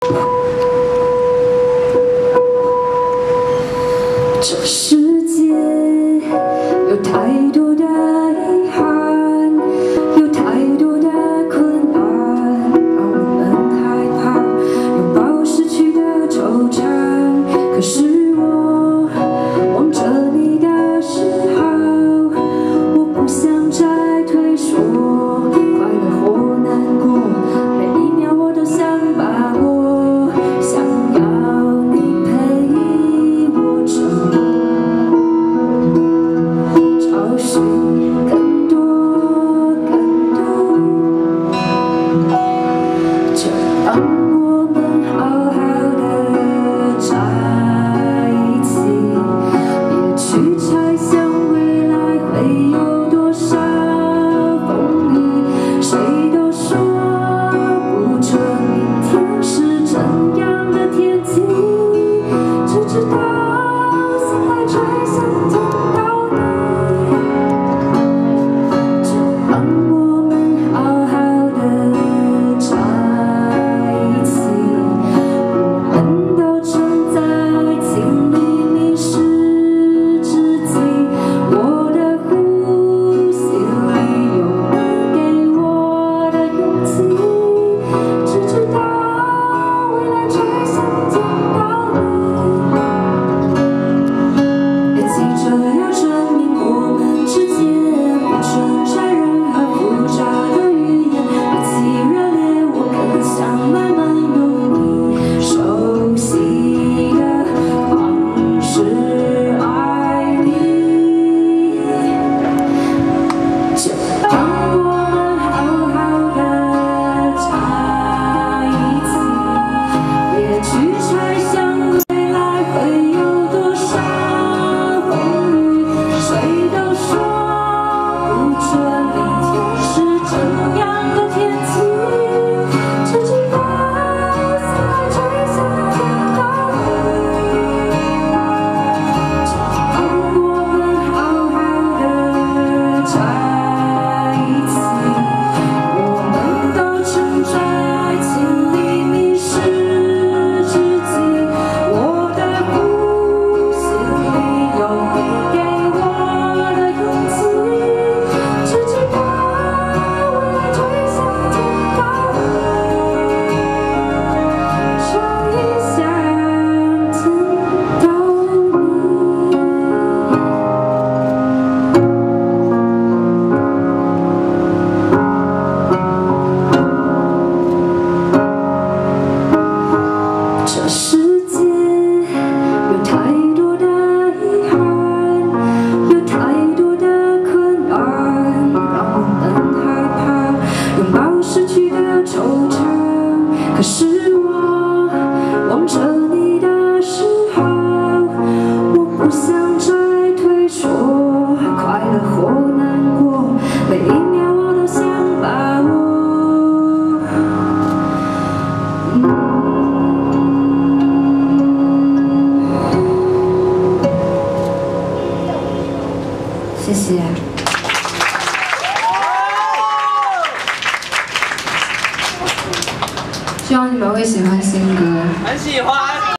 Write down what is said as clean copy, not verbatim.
这世界有太多的遗憾，有太多的困难，让我们害怕拥抱失去的惆怅。可是我望着你的时候，我不想再退缩，快乐或难过，每一秒我都想把握，想要你陪我走。 找寻更多更多，就让我们好好的在一起，别去猜想未来会有多少风雨，谁都说不准明天是怎样的天气，只知道心还最想见到你。 让我们好好的在一起，我们都曾在情里迷失自己。我的呼吸里有你给我的勇气，只知道未来最想见到你。也记着要证明我们之间不存在任何。 复杂的语言，比起热烈，我更想慢慢用你熟悉的方式爱你。就让我们好好的在一起，别去猜想未来会有多少风雨，谁都说不准明天。 是怎样的天气？只知道心还最想见到你。就让我们好好的在一起，我们都曾在情里迷失自己。我的呼吸里有你给我的勇气，只知道。 最想见到你，终于想见到你。这世界有太多的遗憾，有太多的困难，让我们害怕。 拥抱失去的惆怅，可是我望着你的时候，我不想再退缩，快乐或难过，每一秒我都想把握。谢谢。 希望你们会喜欢新歌。 很喜欢。